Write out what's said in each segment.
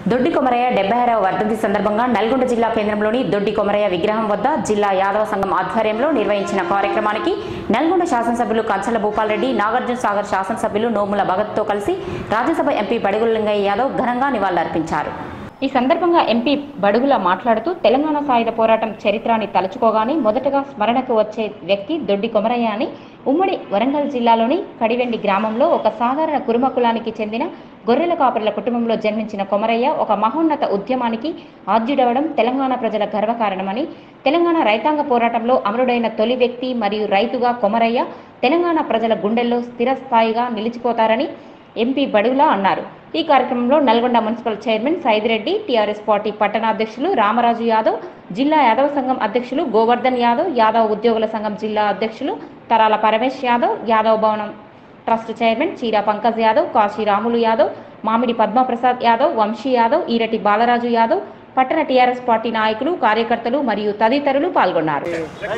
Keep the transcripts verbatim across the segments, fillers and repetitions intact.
దొడ్డి కొమరయ్య డెబ్బై ఆరవ వర్ధంతి సందర్భంగా నల్గొండ జిల్లా కేంద్రంలోని దొడ్డి కొమరయ్య విగ్రహం వద్ద జిల్లా యాదవ సంఘం ఆధ్వర్యంలో నిర్వహించిన కార్యక్రమానికి నల్గొండ శాసనసభ్యులు కంచల భూపాల్ రెడ్డి, నాగార్జున సాగర్ శాసనసభ్యులు నోముల భగత్తో కలిసి రాజ్యసభ ఎంపీ బడుగుల లింగయ్య యాదవ్ ఘనంగా నివాళులర్పించారు. ఈ సందర్భంగా ఎంపీ బడుగుల మాట్లాడుతూ తెలంగాణ సాయుధ పోరాటం చరిత్రని తలుచుకోగానే మొదటగా స్మరణకు వచ్చే వ్యక్తి దొడ్డి కొమరయ్య అని ఉమ్మడి వరంగల్ జిల్లాలోని కడివెండి గ్రామంలో ఒక సాధారణ కురుమ కులానికి చెందిన గొర్రెల కాపరుల కుటుంబంలో జన్మించిన కొమరయ్య ఒక మహోన్నత ఉద్యమానికి ఆద్యుడవడం తెలంగాణ ప్రజల గర్వకారణమని, తెలంగాణ రైతాంగ పోరాటంలో అమరుడైన తొలి వ్యక్తి మరియు రైతుగా కొమరయ్య తెలంగాణ ప్రజల గుండెల్లో స్థిరస్థాయిగా నిలిచిపోతారని ఎంపీ బడుగుల అన్నారు. ఈ కార్యక్రమంలో Nalgonda municipal chairman Saidireddy, TRS party పట్టణాధ్యక్షులు రామరాజు యాదవ్, జిల్లా యాదవ సంఘం అధ్యక్షులు గోవర్ధన్ యాదవ్, యాదవ్ ఉద్యోగుల సంఘం జిల్లా అధ్యక్షులు తరాల పరమేశ్ యాదవ్, యాదవ్ భవనం ట్రస్ట్ చైర్మన్ చీరా పంకజ్ యాదవ్, కాశీ రాములు యాదవ్, మామిడి పద్మప్రసాద్ యాదవ్, వంశీ యాదవ్, ఈరటి బాలరాజు యాదవ్, పట్టణ టీఆర్ఎస్ పార్టీ నాయకులు, కార్యకర్తలు మరియు తదితరులు పాల్గొన్నారు.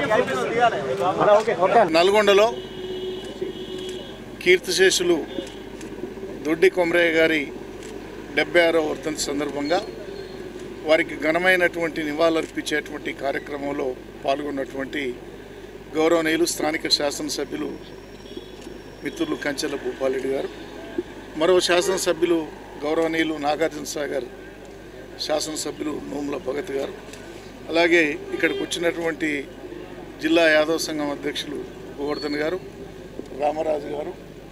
నల్గొండలో కీర్తిశేషులు దొడ్డి కొమరయ్య గారి డెబ్బై ఆరవ వర్ధంతి సందర్భంగా వారికి ఘనమైనటువంటి నివాళులర్పించేటువంటి కార్యక్రమంలో పాల్గొన్నటువంటి గౌరవనీయులు స్థానిక శాసనసభ్యులు మిత్రులు కంచెల భూపాల్ రెడ్డి గారు, మరో శాసనసభ్యులు గౌరవనీయులు నాగార్జున సాగర్ శాసనసభ్యులు నోముల భగత్ గారు, అలాగే ఇక్కడికి వచ్చినటువంటి జిల్లా యాదవ సంఘం అధ్యక్షులు గోవర్ధన్ గారు, రామరాజు గారు,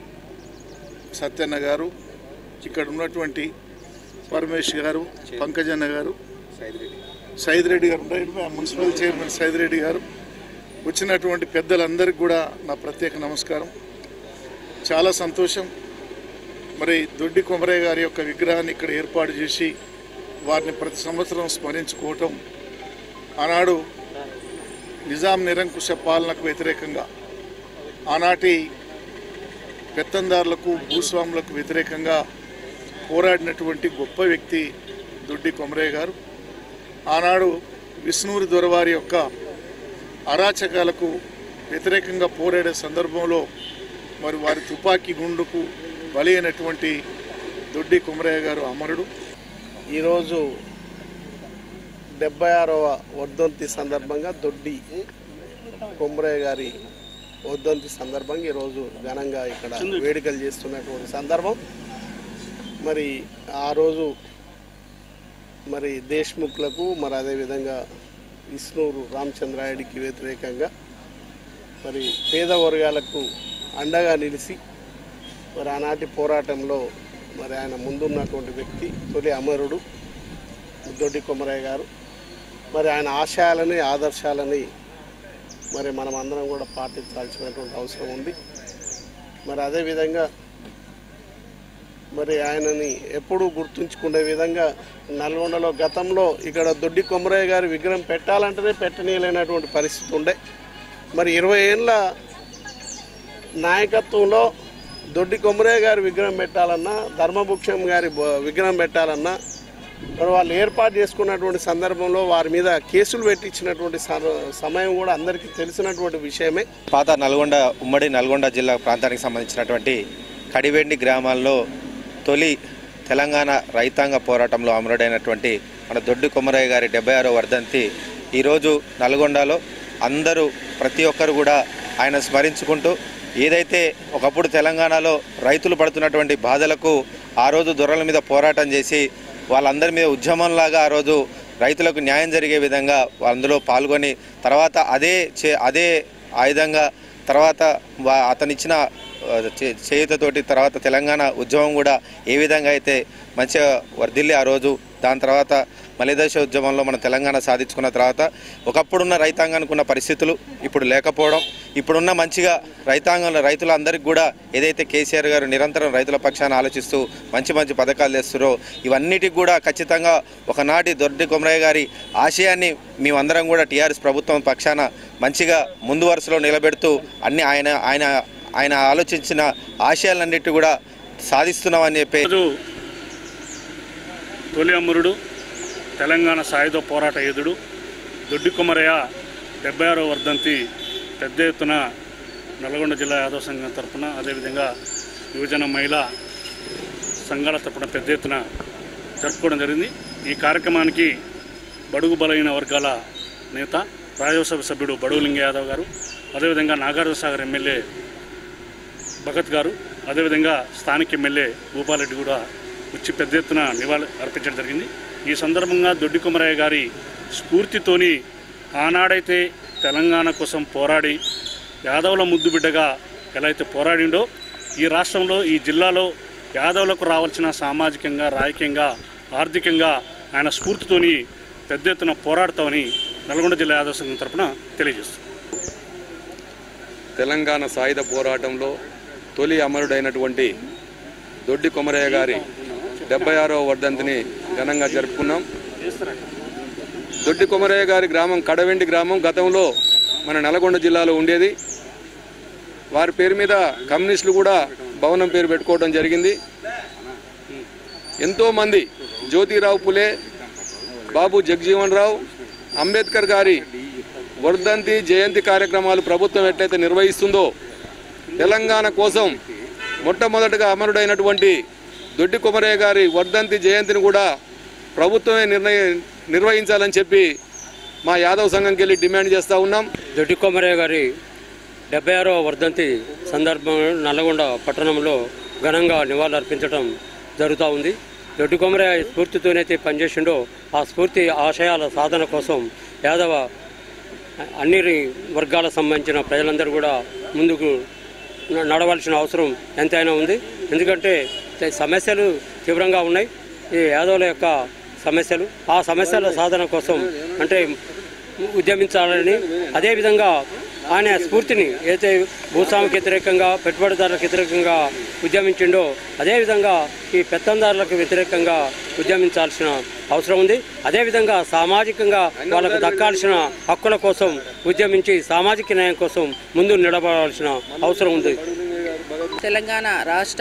సత్యన్న గారు, ఇక్కడ ఉన్నటువంటి పరమేశ్ గారు, పంకజన్న గారు, సైదిరెడ్డి గారు, మున్సిపల్ చైర్మన్ సైదిరెడ్డి గారు, వచ్చినటువంటి పెద్దలందరికీ కూడా నా ప్రత్యేక నమస్కారం. చాలా సంతోషం. మరి దొడ్డి కొమరయ్య గారి యొక్క విగ్రహాన్ని ఇక్కడ ఏర్పాటు చేసి వారిని ప్రతి సంవత్సరం స్మరించుకోవటం, ఆనాడు నిజాం నిరంకుశ పాలనకు వ్యతిరేకంగా, ఆనాటి పెత్తందారులకు భూస్వాములకు వ్యతిరేకంగా పోరాడినటువంటి గొప్ప వ్యక్తి దొడ్డి కొమరయ్య గారు. ఆనాడు విష్ణూరి దొరవారి యొక్క అరాచకాలకు వ్యతిరేకంగా పోరాడే సందర్భంలో మరి వారి తుపాకీ గుండుకు బలి అయినటువంటి దొడ్డి కొమరయ్య గారు అమరుడు. ఈరోజు డెబ్బై ఆరవ వర్ధంతి సందర్భంగా దొడ్డి కొమరయ్య గారి వర్ధంతి సందర్భంగా ఈరోజు ఘనంగా ఇక్కడ వేడుకలు చేస్తున్నటువంటి సందర్భం. మరి ఆ రోజు మరి దేశ్ముఖ్లకు, మరి అదేవిధంగా విష్ణూరు రామచంద్రాయుడికి వ్యతిరేకంగా మరి పేద వర్గాలకు అండగా నిలిచి మరి ఆనాటి పోరాటంలో మరి ఆయన ముందున్నటువంటి వ్యక్తి, తొలి అమరుడు దొడ్డి కొమరయ్య గారు. మరి ఆయన ఆశయాలని, ఆదర్శాలని మరి మనం అందరం కూడా పాటించాల్సినటువంటి అవసరం ఉంది. మరి అదేవిధంగా మరి ఆయనని ఎప్పుడూ గుర్తుంచుకునే విధంగా నల్గొండలో గతంలో ఇక్కడ దొడ్డి కొమరయ్య గారి విగ్రహం పెట్టాలంటేనే పెట్టనీయలేనటువంటి పరిస్థితి ఉండే. మరి ఇరవై ఏళ్ళ నాయకత్వంలో దొడ్డి కొమరయ్య గారి విగ్రహం పెట్టాలన్నా, ధర్మభుక్షం గారి విగ్రహం పెట్టాలన్నా మరి వాళ్ళు ఏర్పాటు చేసుకున్నటువంటి సందర్భంలో వారి మీద కేసులు పెట్టించినటువంటి సమయం కూడా అందరికీ తెలిసినటువంటి విషయమే. పాత నల్గొండ, ఉమ్మడి నల్గొండ జిల్లా ప్రాంతానికి సంబంధించినటువంటి కడివెండి గ్రామాల్లో తొలి తెలంగాణ రైతాంగ పోరాటంలో అమరుడైనటువంటి మన దొడ్డి కొమరయ్య గారి డెబ్బై ఆరో వర్ధంతి ఈరోజు నల్గొండలో అందరూ ప్రతి ఒక్కరు కూడా ఆయన స్మరించుకుంటూ, ఏదైతే ఒకప్పుడు తెలంగాణలో రైతులు పడుతున్నటువంటి బాధలకు ఆ రోజు దొరల మీద పోరాటం చేసి వాళ్ళందరి మీద ఉద్యమంలాగా ఆ రోజు రైతులకు న్యాయం జరిగే విధంగా అందులో పాల్గొని తర్వాత అదే చే అదే ఆయుధంగా తర్వాత అతనిచ్చిన చేయుతతోటి తర్వాత తెలంగాణ ఉద్యమం కూడా ఏ విధంగా అయితే మంచిగా వర్ధిల్లి ఆ రోజు దాని తర్వాత మలిదశ ఉద్యమంలో మన తెలంగాణ సాధించుకున్న తర్వాత ఒకప్పుడున్న రైతాంగానికి ఉన్న పరిస్థితులు ఇప్పుడు లేకపోవడం, ఇప్పుడున్న మంచిగా రైతాంగంలో రైతులందరికీ కూడా ఏదైతే కేసీఆర్ గారు నిరంతరం రైతుల పక్షాన ఆలోచిస్తూ మంచి మంచి పథకాలు తెస్తారో ఇవన్నిటికి కూడా ఖచ్చితంగా ఒకనాటి దొడ్డి కొమరయ్య గారి ఆశయాన్ని మేమందరం కూడా టీఆర్ఎస్ ప్రభుత్వం పక్షాన మంచిగా ముందు వరుసలో నిలబెడుతూ అన్ని ఆయన ఆయన ఆయన ఆలోచించిన ఆశయాలన్నిటి కూడా సాధిస్తున్నామని చెప్పి తొలి అమరుడు తెలంగాణ సాయుధ పోరాట యోధుడు దొడ్డి కొమరయ్య డెబ్బై ఆరో వర్ధంతి పెద్ద ఎత్తున నల్గొండ జిల్లా యాదవ సంఘం తరఫున, అదేవిధంగా యువజన మహిళా సంఘాల తరఫున పెద్ద ఎత్తున జరుపుకోవడం జరిగింది. ఈ కార్యక్రమానికి బడుగు బలైన వర్గాల నేత రాజ్యసభ సభ్యుడు బడుగు లింగ యాదవ్ గారు, అదేవిధంగా నాగార్జున సాగర్ ఎమ్మెల్యే భగత్ గారు, అదేవిధంగా స్థానిక ఎమ్మెల్యే భూపాలరెడ్డి కూడా వచ్చి పెద్ద ఎత్తున నివాళి అర్పించడం జరిగింది. ఈ సందర్భంగా దొడ్డి కొమరయ్య గారి స్ఫూర్తితోని ఆనాడైతే తెలంగాణ కోసం పోరాడి యాదవుల ముద్దు బిడ్డగా ఎలా అయితే పోరాడిండో ఈ రాష్ట్రంలో ఈ జిల్లాలో యాదవులకు రావాల్సిన సామాజికంగా, రాజకీయంగా, ఆర్థికంగా ఆయన స్ఫూర్తితోని పెద్ద ఎత్తున పోరాడతామని నల్గొండ జిల్లా యాదవ సంఘం తరఫున తెలియజేస్తుంది. తెలంగాణ సాయుధ పోరాటంలో తొలి అమరుడైనటువంటి దొడ్డి కొమరయ్య గారి డెబ్బై ఆరవ వర్ధంతిని ఘనంగా జరుపుకున్నాం. దొడ్డి కొమరయ్య గారి గ్రామం కడవెండి గ్రామం గతంలో మన నల్గొండ జిల్లాలో ఉండేది. వారి పేరు మీద కమ్యూనిస్టులు కూడా భవనం పేరు పెట్టుకోవడం జరిగింది. ఎంతోమంది జ్యోతిరావు పులే, బాబు జగజీవన్ రావు, అంబేద్కర్ గారి వర్ధంతి జయంతి కార్యక్రమాలు ప్రభుత్వం ఎట్లయితే నిర్వహిస్తుందో తెలంగాణ కోసం మొట్టమొదటిగా అమరుడైనటువంటి దొడ్డి కొమరయ్య గారి వర్ధంతి జయంతిని కూడా ప్రభుత్వమే నిర్ణయ నిర్వహించాలని చెప్పి మా యాదవ్ సంఘంకి వెళ్ళి డిమాండ్ చేస్తూ ఉన్నాం. దొడ్డి కొమరయ్య గారి డెబ్బై ఆరవ వర్ధంతి సందర్భంలో నల్గొండ పట్టణంలో ఘనంగా నివాళులర్పించడం జరుగుతూ ఉంది. దొడ్డి కొమరయ్య స్ఫూర్తితోనైతే పనిచేసిండో ఆ స్ఫూర్తి ఆశయాల సాధన కోసం యాదవ అన్ని వర్గాలకు సంబంధించిన ప్రజలందరూ కూడా ముందుకు నడవాల్సిన అవసరం ఎంతైనా ఉంది. ఎందుకంటే సమస్యలు తీవ్రంగా ఉన్నాయి, ఈ యాదవుల యొక్క సమస్యలు. ఆ సమస్యల సాధన కోసం అంటే ఉద్యమించాలని, అదేవిధంగా ఆయన స్ఫూర్తిని ఏదైతే భూస్వామికి వ్యతిరేకంగా, పెట్టుబడిదారులకు వ్యతిరేకంగా ఉద్యమించిండో అదేవిధంగా ఈ పెత్తందారులకు వ్యతిరేకంగా ఉద్యమించాల్సిన అవసరం ఉంది. అదేవిధంగా సామాజికంగా వాళ్ళకు దక్కాల్సిన హక్కుల కోసం ఉద్యమించి సామాజిక న్యాయం కోసం ముందు నిలబడాల్సిన అవసరం ఉంది. తెలంగాణ రాష్ట్ర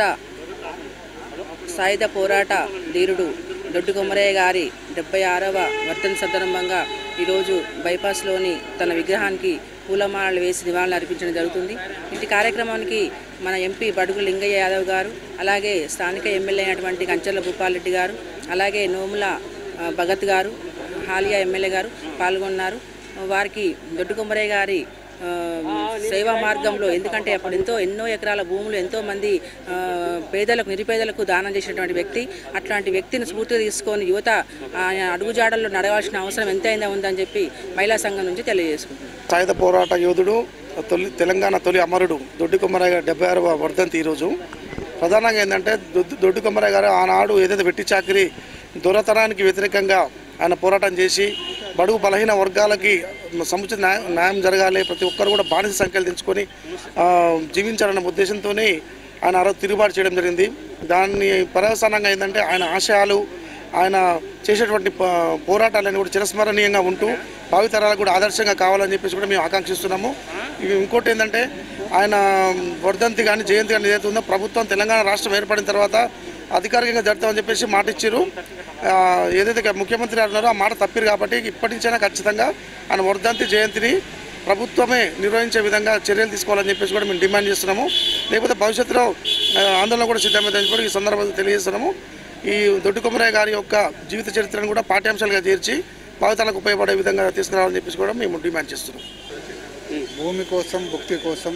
సాయుధ పోరాట ధీరుడు దొడ్డి కొమరయ్య గారి డెబ్బై ఆరవ వర్ధంతి సందర్భంగా ఈరోజు బైపాస్లోని తన విగ్రహానికి పూలమాలలు వేసి నివాళులు అర్పించడం జరుగుతుంది. ఇటు కార్యక్రమానికి మన ఎంపీ బడుగు లింగయ్య యాదవ్ గారు, అలాగే స్థానిక ఎమ్మెల్యే అయినటువంటి కంచర్ల భూపాలరెడ్డి గారు, అలాగే నోముల భగత్ గారు, హాలియా ఎమ్మెల్యే గారు పాల్గొన్నారు. వారికి దొడ్డి కొమరయ్య గారి సేవా మార్గంలో, ఎందుకంటే అప్పుడు ఎంతో ఎన్నో ఎకరాల భూములు ఎంతోమంది పేదలకు, నిరుపేదలకు దానం చేసినటువంటి వ్యక్తి. అట్లాంటి వ్యక్తిని స్ఫూర్తిగా తీసుకొని యువత ఆయన అడుగుజాడల్లో నడవాల్సిన అవసరం ఎంతైనా ఉందని చెప్పి మహిళా సంఘం నుంచి తెలియజేసుకుంటున్నాం. సాయుధ పోరాట యోధుడు, తొలి తెలంగాణ తొలి అమరుడు దొడ్డి కొమరయ్య డెబ్బై ఆరవ వర్ధంతి ఈరోజు. ప్రధానంగా ఏంటంటే దొడ్డి కొమరయ్య గారు ఆనాడు ఏదైతే వెట్టి చాకిరి దొరతనానికి వ్యతిరేకంగా ఆయన పోరాటం చేసి బడుగు బలహీన వర్గాలకి సముచిత న్యాయం జరగాలి, ప్రతి ఒక్కరు కూడా బానిస సంఖ్యలు తెంచుకొని జీవించాలన్న ఉద్దేశంతోనే ఆయన ఆ రోజు తిరుగుబాటు చేయడం జరిగింది. దాన్ని పర్యవసానంగా ఏంటంటే ఆయన ఆశయాలు, ఆయన చేసేటువంటి పోరాటాలన్నీ కూడా చిరస్మరణీయంగా ఉంటూ భావితరాలకు కూడా ఆదర్శంగా కావాలని చెప్పేసి కూడా మేము ఆకాంక్షిస్తున్నాము. ఇవి ఇంకోటి ఏంటంటే ఆయన వర్ధంతి కానీ జయంతి కానీ ఏదైతే ఉందో ప్రభుత్వం తెలంగాణ రాష్ట్రం ఏర్పడిన తర్వాత అధికారికంగా జరుపుతామని చెప్పేసి మాట ఇచ్చారు. ఏదైతే ముఖ్యమంత్రి అన్నారో ఆ మాట తప్పిరు కాబట్టి ఇప్పటి నుంచైనా ఖచ్చితంగా ఆయన వర్ధంతి జయంతిని ప్రభుత్వమే నిర్వహించే విధంగా చర్యలు తీసుకోవాలని చెప్పేసి కూడా మేము డిమాండ్ చేస్తున్నాము. లేకపోతే భవిష్యత్తులో ఆందోళన కూడా సిద్ధమైందని కూడా ఈ సందర్భంగా తెలియజేస్తున్నాము. ఈ దొడ్డి కొమరయ్య గారి యొక్క జీవిత చరిత్రను కూడా పాఠ్యాంశాలుగా చేర్చి భావితరాలకు ఉపయోగపడే విధంగా తీసుకురావాలని చెప్పేసి కూడా మేము డిమాండ్ చేస్తున్నాం. భూమి కోసం, భుక్తి కోసం,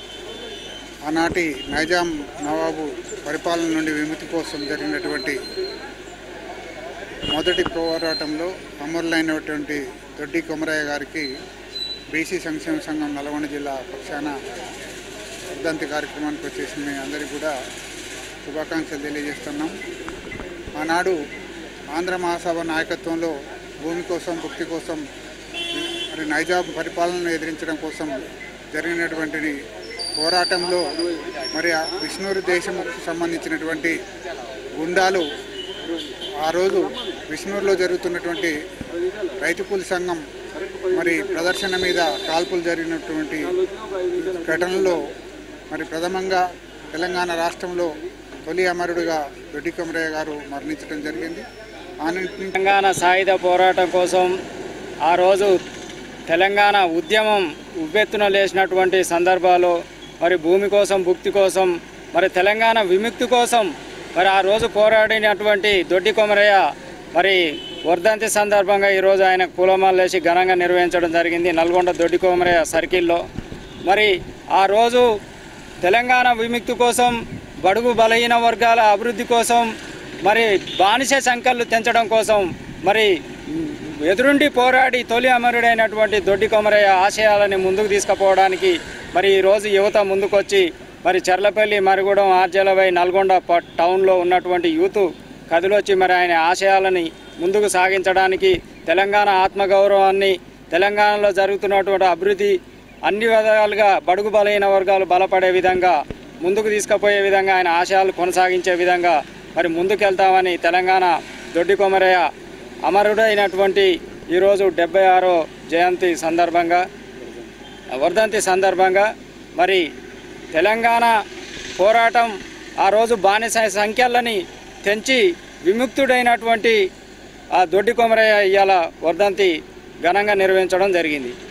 ఆనాటి నైజాం నవాబు పరిపాలన నుండి విముక్తి కోసం జరిగినటువంటి మొదటి పోరాటంలో అమరులైనటువంటి దొడ్డి కొమరయ్య గారికి బీసీ సంక్షేమ సంఘం నల్గొండ జిల్లా పక్షాన వర్ధంతి కార్యక్రమానికి వచ్చేసిన మీ అందరికీ కూడా శుభాకాంక్షలు తెలియజేస్తున్నాం. ఆనాడు ఆంధ్ర మహాసభ నాయకత్వంలో భూమి కోసం, భుక్తి కోసం, మరి నైజాం పరిపాలనను ఎదిరించడం కోసం జరిగినటువంటి పోరాటంలో మరి విష్ణూరు దేశముకు సంబంధించినటువంటి గుండాలు ఆ రోజు విష్ణూరులో జరుగుతున్నటువంటి రైతు కూలి సంఘం మరి ప్రదర్శన మీద కాల్పులు జరిగినటువంటి ఘటనలో మరి ప్రథమంగా తెలంగాణ రాష్ట్రంలో తొలి అమరుడుగా దొడ్డి కొమరయ్య గారు మరణించడం జరిగింది. తెలంగాణ సాయుధ పోరాటం కోసం ఆ రోజు తెలంగాణ ఉద్యమం ఉవ్వెత్తున లేచినటువంటి సందర్భాల్లో మరి భూమి కోసం, భుక్తి కోసం, మరి తెలంగాణ విముక్తి కోసం మరి ఆ రోజు పోరాడినటువంటి దొడ్డి కొమరయ్య మరి వర్ధంతి సందర్భంగా ఈరోజు ఆయన పూలమాలలు వేసి ఘనంగా నిర్వహించడం జరిగింది నల్గొండ దొడ్డి కొమరయ్య సర్కిల్లో. మరి ఆ రోజు తెలంగాణ విముక్తి కోసం, బడుగు బలహీన వర్గాల అభివృద్ధి కోసం, మరి బానిస సంఖ్యలు తెంచడం కోసం మరి ఎదురుండి పోరాడి తొలి అమరుడైనటువంటి దొడ్డి కొమరయ్య ఆశయాలని ముందుకు తీసుకుపోవడానికి మరి ఈరోజు యువత ముందుకొచ్చి మరి చర్లపల్లి, మరిగూడెం, ఆర్జలవై, నల్గొండ టౌన్లో ఉన్నటువంటి యూత్ కదిలొచ్చి మరి ఆయన ఆశయాలని ముందుకు సాగించడానికి, తెలంగాణ ఆత్మగౌరవాన్ని, తెలంగాణలో జరుగుతున్నటువంటి అభివృద్ధి అన్ని విధాలుగా బడుగు బలహీన వర్గాలు బలపడే విధంగా ముందుకు తీసుకుపోయే విధంగా ఆయన ఆశయాలు కొనసాగించే విధంగా మరి ముందుకెళ్తామని తెలంగాణ దొడ్డి కొమరయ్య అమరుడైనటువంటి ఈరోజు డెబ్బై ఆరో జయంతి సందర్భంగా వర్ధంతి సందర్భంగా మరి తెలంగాణ పోరాటం ఆ రోజు బానిస సంఖ్యలని తెంచి విముక్తుడైనటువంటి ఆ దొడ్డి కొమరయ్య ఇవాళ వర్ధంతి ఘనంగా నిర్వహించడం జరిగింది.